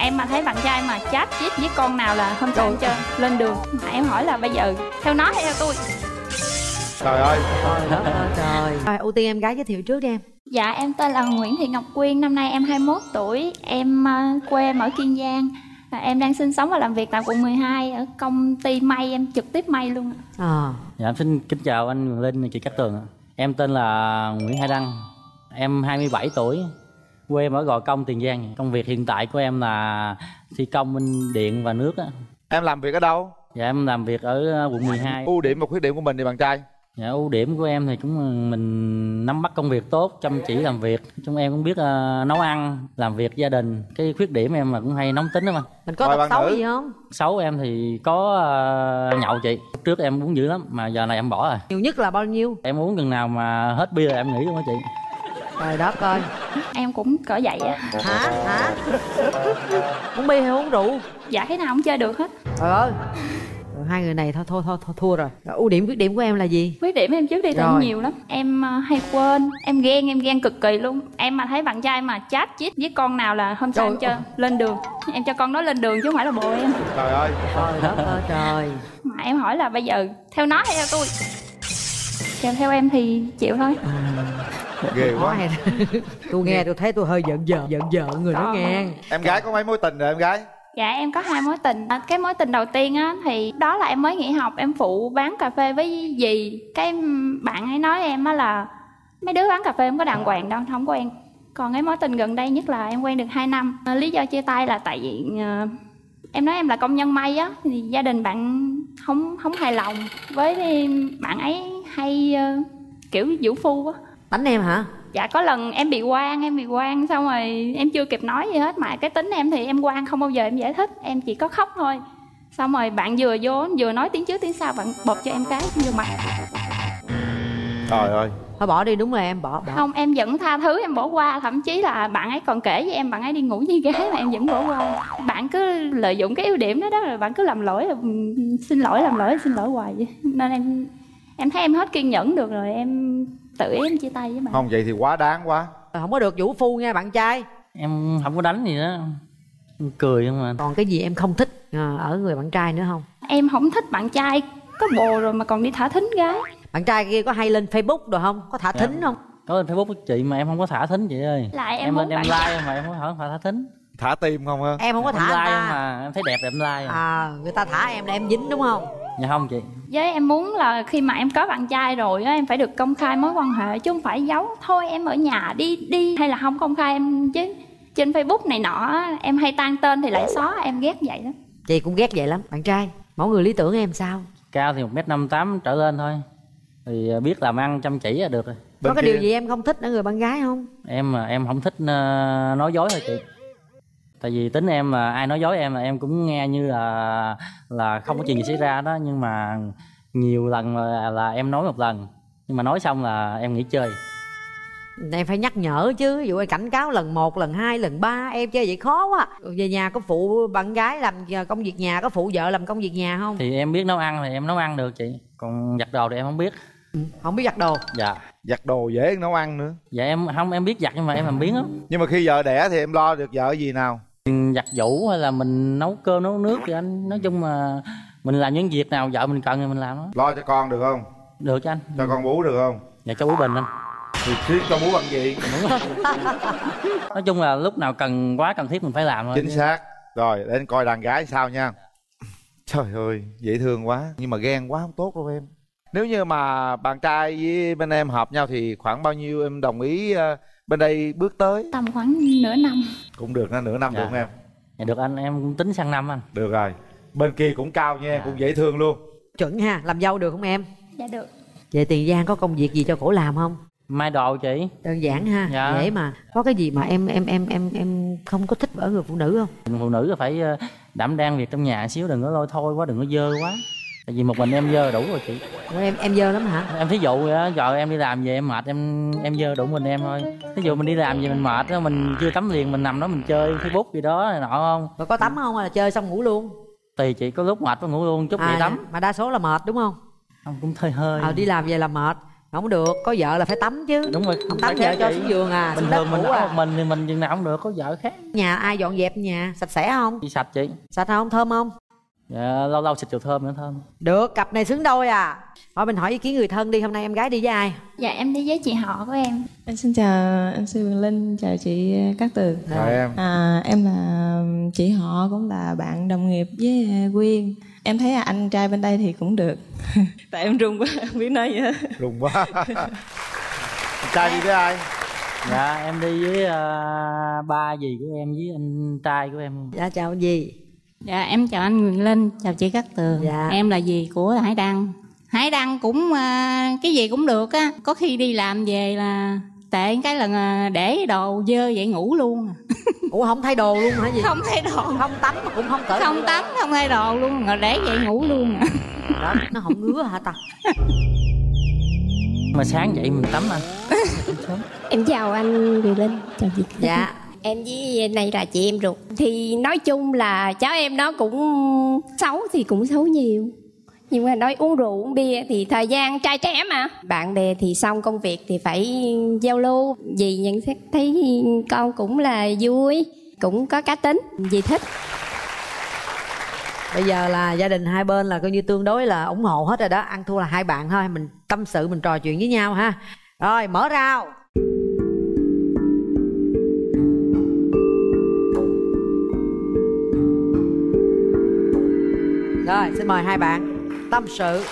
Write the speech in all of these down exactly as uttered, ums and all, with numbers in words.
Em mà thấy bạn trai mà chat chít với con nào là không sao hết trơn, lên đường. Mà em hỏi là bây giờ theo nó hay theo tôi? Trời ơi. Trời đất ơi trời. Rồi ưu tiên em gái giới thiệu trước đi em. Dạ em tên là Nguyễn Thị Ngọc Quyên, năm nay em hai mươi mốt tuổi. Em uh, quê em ở Kiên Giang. Và em đang sinh sống và làm việc tại quận mười hai ở công ty may, em trực tiếp may luôn. À. Dạ em xin kính chào anh Quyền Linh, chị Cát Tường. Em tên là Nguyễn Hải Đăng. Em hai mươi bảy tuổi. Quê em ở Gò Công, Tiền Giang. Công việc hiện tại của em là thi công bên điện và nước á. Em làm việc ở đâu? Dạ em làm việc ở quận mười hai. Ưu điểm và khuyết điểm của mình thì bạn trai? Dạ ưu điểm của em thì cũng mình nắm bắt công việc tốt, chăm chỉ làm việc. Chúng em cũng biết uh, nấu ăn, làm việc gia đình. Cái khuyết điểm em là cũng hay nóng tính đó mà. Mình có tật xấu gì không? Xấu em thì có uh, nhậu chị. Trước em uống dữ lắm mà giờ này em bỏ rồi. Nhiều nhất là bao nhiêu? Em uống chừng nào mà hết bia là em nghỉ luôn á chị. Trời đất ơi. Em cũng cỡ vậy á. Hả? Hả? Uống bia hay uống rượu? Dạ cái nào cũng chơi được hết. Trời ơi. Rồi, hai người này thôi thôi thôi, thôi thua rồi. Rồi. Ưu điểm khuyết điểm của em là gì? Khuyết điểm em trước đi tại nhiều lắm. Em uh, hay quên, em ghen, em ghen cực kỳ luôn. Em mà thấy bạn trai mà chat chít với con nào là không sao hết trơn, lên đường. Em cho con nó lên đường chứ không phải là bồ em. Trời ơi. Trời đất ơi trời. Mà em hỏi là bây giờ theo nó hay theo tôi? Theo theo em thì chịu thôi. À, ghê quá. Tôi nghe tôi thấy tôi hơi giận giận giận giận người đó nghe. Em gái có mấy mối tình rồi em gái? Dạ em có hai mối tình. Cái mối tình đầu tiên á thì đó là em mới nghỉ học, em phụ bán cà phê với dì. Cái bạn ấy nói em á là mấy đứa bán cà phê không có đàng hoàng đâu, không quen. Còn cái mối tình gần đây nhất là em quen được hai năm. Lý do chia tay là tại vì uh, em nói em là công nhân may á, thì gia đình bạn không không hài lòng với bạn ấy hay uh, kiểu vũ phu á. Đánh em hả? Dạ có lần em bị oan, em bị oan xong rồi em chưa kịp nói gì hết. Mà cái tính em thì em oan không bao giờ em giải thích, em chỉ có khóc thôi. Xong rồi bạn vừa vô, vừa nói tiếng trước tiếng sau, bạn bột cho em cái vô mặt. Trời ơi. Thôi bỏ đi, đúng là em bỏ, bỏ. Không, em vẫn tha thứ, em bỏ qua. Thậm chí là bạn ấy còn kể với em bạn ấy đi ngủ với gái mà em vẫn bỏ qua. Bạn cứ lợi dụng cái ưu điểm đó đó, rồi bạn cứ làm lỗi, xin lỗi làm lỗi xin lỗi hoài vậy. Nên em em thấy em hết kiên nhẫn được rồi, em tự ý em chia tay với bạn. Không vậy thì quá đáng quá. Không có được vũ phu nha bạn trai. Em không có đánh gì đó, em cười không mà. Còn cái gì em không thích ở người bạn trai nữa không? Em không thích bạn trai có bồ rồi mà còn đi thả thính gái. Bạn trai kia có hay lên Facebook rồi không? Có thả thính không? Có lên Facebook của chị mà em không có thả thính chị ơi. Lại em, em muốn lên em bạn... like mà em không có thả thính. Thả tim không hả? Em không có thả em like ta. mà em thấy đẹp là em like. À, người ta thả em là em dính đúng không? Dạ không chị. Với em muốn là khi mà em có bạn trai rồi á, em phải được công khai mối quan hệ chứ không phải giấu. Thôi em ở nhà đi đi hay là không công khai em chứ. Trên Facebook này nọ em hay tan tên thì lại xóa, em ghét vậy lắm. Chị cũng ghét vậy lắm. Bạn trai, mẫu người lý tưởng em sao? Cao thì một mét năm mươi tám trở lên thôi. Thì biết làm ăn chăm chỉ là được rồi. Có bên cái kia... điều gì em không thích ở người bạn gái không? Em mà em không thích uh, nói dối thôi chị. Tại vì tính em là ai nói dối em là em cũng nghe như là là không có chuyện gì xảy ra đó. Nhưng mà nhiều lần là, là em nói một lần, nhưng mà nói xong là em nghỉ chơi. Em phải nhắc nhở chứ. Ví dụ em cảnh cáo lần một, lần hai, lần ba, em chơi vậy khó quá. Về nhà có phụ bạn gái làm công việc nhà, có phụ vợ làm công việc nhà không? Thì em biết nấu ăn thì em nấu ăn được chị. Còn giặt đồ thì em không biết. Ừ, không biết giặt đồ. Dạ. Giặt đồ dễ nấu ăn nữa. Dạ em không, em biết giặt nhưng mà em làm biếng lắm. Nhưng mà khi vợ đẻ thì em lo được vợ gì nào? Giặt giũ hay là mình nấu cơm nấu nước thì anh nói chung mà mình làm những việc nào vợ mình cần thì mình làm đó. Lo cho con được không? Được cho anh. Cho con bú được không? Dạ cho bú bình anh. Thì chứ cho bú bằng gì? Nói chung là lúc nào cần quá cần thiết mình phải làm thôi. Chính xác. Rồi để anh coi đàn gái sao nha. Trời ơi dễ thương quá. Nhưng mà ghen quá không tốt đâu em. Nếu như mà bạn trai với bên em hợp nhau thì khoảng bao nhiêu em đồng ý uh, bên đây bước tới? Tầm khoảng nửa năm. Cũng được, nửa năm dạ. được không em? Dạ được anh, em cũng tính sang năm anh. Được rồi. Bên kia cũng cao nha, dạ. Cũng dễ thương luôn. Chuẩn ha, làm dâu được không em? Dạ được. Về Tiền Giang có công việc gì cho cổ làm không? May đồ chị. Đơn giản ha, dạ. Dễ mà. Có cái gì mà em em em em em không có thích ở người phụ nữ không? Phụ nữ phải đảm đang việc trong nhà xíu, đừng có lôi thôi quá, đừng có dơ quá. Tại vì một mình em dơ đủ rồi chị. Ủa, em em dơ lắm hả? Em thí dụ vậy đó, giờ em đi làm về em mệt, em em dơ đủ mình em thôi. Thí dụ mình đi làm về mình mệt đó, mình chưa tắm liền, mình nằm đó mình chơi Facebook gì đó này nọ không? Rồi có tắm không hay là chơi xong ngủ luôn? Tùy chị, có lúc mệt có ngủ luôn, chút à, vậy tắm. Mà đa số là mệt đúng không? Không, cũng hơi hơi. Ờ, đi làm về là mệt. Không được, có vợ là phải tắm chứ. Đúng rồi, không tắm phải vợ khác cho chị. xuống giường à. Bình xuống đất thường mình ngủ ở à. một mình thì mình chừng nào không được, có vợ khác. Nhà ai dọn dẹp nhà sạch sẽ không? Chị sạch chị. Sạch không? Thơm không? Dạ, lâu lâu xịt dầu thơm nữa thơm. Được, cặp này xứng đôi à. Thôi mình hỏi ý kiến người thân đi, hôm nay em gái đi với ai? Dạ em đi với chị họ của em. Em xin chào em sư Quyền Linh, chào chị Cát Tường. Rồi em. À, em là chị họ, cũng là bạn đồng nghiệp với Quyên. Em thấy anh trai bên đây thì cũng được. Tại em run quá, không biết nói gì hết. Rùng quá. Trai đi với ai? Dạ em đi với uh, ba dì của em với anh trai của em. Dạ chào anh gì? Dạ em chào anh Quyền Linh, chào chị Cát Tường. Dạ. Em là dì của Hải Đăng. Hải Đăng cũng uh, cái gì cũng được á. Có khi đi làm về là tệ cái là uh, để đồ dơ vậy ngủ luôn. Ủa không thay đồ luôn hả gì? Không thay đồ, Không tắm mà cũng không cởi. không tắm, không thay đồ luôn, rồi để vậy ngủ luôn. Đó, nó không ngứa hả ta? Mà sáng dậy mình tắm anh. Em chào anh Quyền Linh, chào chị. Dạ. Em với này là chị em ruột. Thì nói chung là cháu em nó cũng xấu thì cũng xấu nhiều. Nhưng mà nói uống rượu uống bia thì thời gian trai trẻ mà. Bạn bè thì xong công việc thì phải giao lưu. Dì nhận xét thấy con cũng là vui, cũng có cá tính, dì thích. Bây giờ là gia đình hai bên là coi như tương đối là ủng hộ hết rồi đó. Ăn thua là hai bạn thôi. Mình tâm sự, mình trò chuyện với nhau ha. Rồi mở rào. Rồi xin mời hai bạn tâm sự.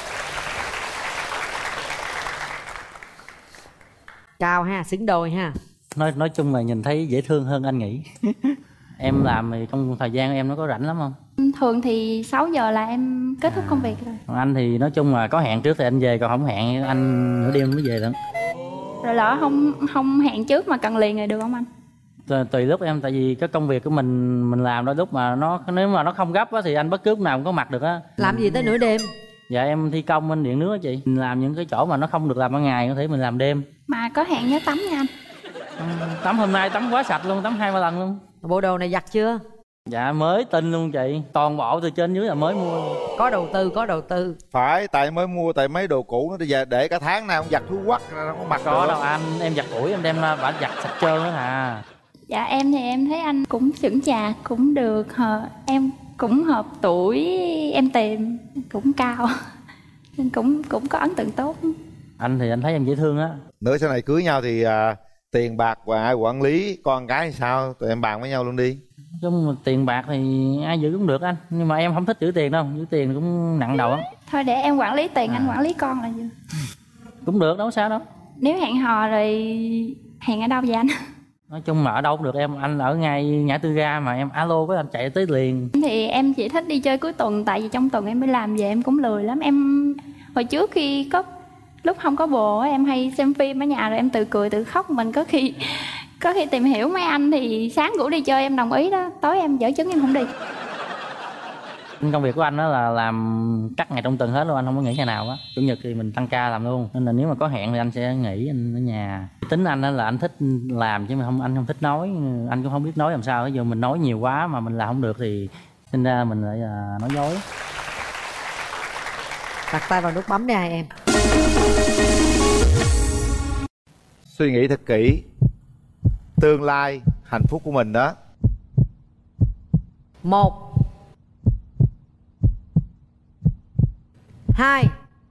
Cao ha, xứng đôi ha. Nói nói chung là nhìn thấy dễ thương hơn anh nghĩ. Em làm thì trong thời gian em nó có rảnh lắm không? Thường thì sáu giờ là em kết thúc công việc rồi. Còn anh thì nói chung là có hẹn trước thì anh về, còn không hẹn anh nửa đêm mới về nữa. Rồi lỡ không không hẹn trước mà cần liền rồi được không anh? Tùy, tùy lúc em, tại vì cái công việc của mình mình làm đôi lúc mà nó nếu mà nó không gấp á thì anh bất cứ lúc nào cũng có mặt được á. Làm gì tới nửa đêm? Dạ em thi công bên điện nước á chị. Mình làm những cái chỗ mà nó không được làm ban ngày có thể mình làm đêm. Mà có hẹn nhớ tắm nha anh. Ừ, tắm hôm nay tắm quá sạch luôn, tắm hai ba lần luôn. Bộ đồ này giặt chưa? Dạ mới tinh luôn chị, toàn bộ từ trên dưới là mới mua. Có đầu tư, có đầu tư. Phải, tại mới mua, tại mấy đồ cũ nó về để cả tháng nay không giặt thú quắc nó không có mặc Có được. đâu anh, em giặt ủi em đem bả giặt sạch trơn đó à. Dạ em thì em thấy anh cũng chững chạc, cũng được hờ, em cũng hợp tuổi em tìm, cũng cao nên cũng cũng có ấn tượng tốt. Anh thì anh thấy em dễ thương á. Nữa sau này cưới nhau thì à, tiền bạc và ai quản lý con cái thì sao? Tụi em bàn với nhau luôn đi. Chung tiền bạc thì ai giữ cũng được anh, nhưng mà em không thích giữ tiền đâu, giữ tiền cũng nặng đầu lắm. Thôi để em quản lý tiền, À. anh quản lý con là gì? Cũng được, đâu sao đâu. Nếu hẹn hò rồi hẹn ở đâu vậy anh? Nói chung mà ở đâu cũng được em, anh ở ngay ngã tư ga mà em alo với anh chạy tới liền. Thì em chỉ thích đi chơi cuối tuần, tại vì trong tuần em đi làm về em cũng lười lắm. Em hồi trước khi có lúc không có bồ á, em hay xem phim ở nhà rồi em tự cười tự khóc. Mình có khi có khi tìm hiểu mấy anh thì sáng rủ đi chơi em đồng ý đó, tối em dở chứng em không đi. Công việc của anh đó là làm cắt ngày trong tuần hết luôn, anh không có nghỉ ngày nào á. Chủ nhật thì mình tăng ca làm luôn, nên là nếu mà có hẹn thì anh sẽ nghỉ anh ở nhà. Tính anh đó là anh thích làm chứ mà không, anh không thích nói, anh cũng không biết nói làm sao. Ví dụ mình nói nhiều quá mà mình làm không được thì sinh ra mình lại là nói dối. Đặt tay vào nút bấm đi hai em. Suy nghĩ thật kỹ tương lai hạnh phúc của mình đó. Một, hai,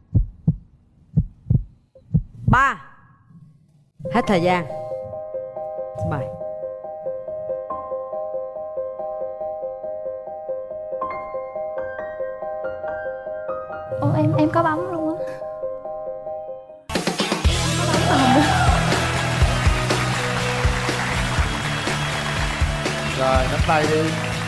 ba. Hết thời gian. Xin mời. Ô em em có bấm luôn á. Rồi nắm tay đi.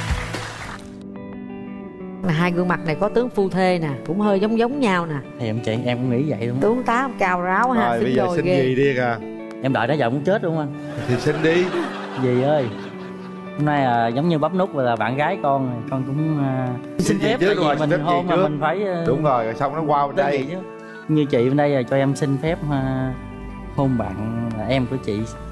Hai gương mặt này có tướng phu thê nè, cũng hơi giống giống nhau nè. Thì em chị em cũng nghĩ vậy luôn. Tướng tá cao ráo ha, Rồi xinh bây giờ đôi xin ghê. gì đi kìa. Em đợi nó giờ muốn chết luôn anh. Thì xin đi. Dì ơi, hôm nay là giống như bấm nút là bạn gái con rồi, con cũng uh, xin gì phép trước tại vì rồi, mình xin phép hôn gì mà trước. mình phải uh, Đúng rồi, rồi xong nó qua bên tới đây. vậy chứ. Như chị bên đây là cho em xin phép uh, hôn bạn là em của chị